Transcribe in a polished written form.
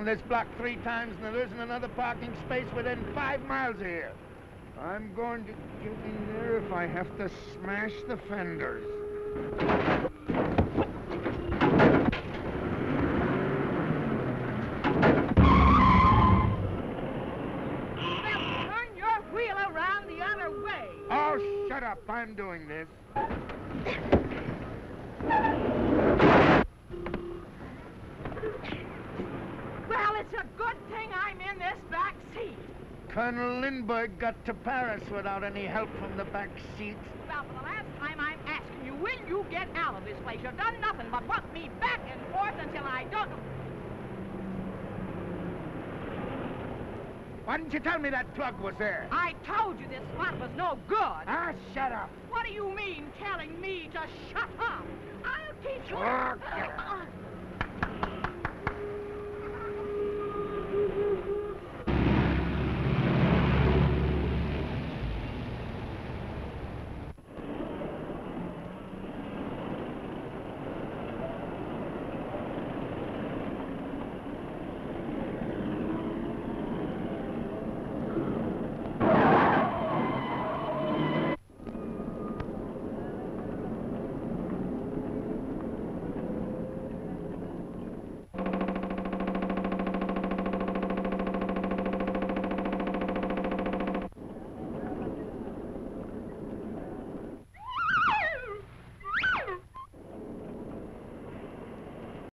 this block 3 times, and there isn't another parking space within 5 miles of here. I'm going to get in there if I have to smash the fenders. Now turn your wheel around the other way. Oh, shut up. I'm doing this. Well, it's a good thing I'm in this back seat. Colonel Lindbergh got to Paris without any help from the back seat. Well, for the last time, I'm asking you, when you get out of this place, you've done nothing but walk me back and forth until I don't... Why didn't you tell me that plug was there? I told you this spot was no good. Ah, shut up. What do you mean, telling me to shut up? I'll teach you... Oh, get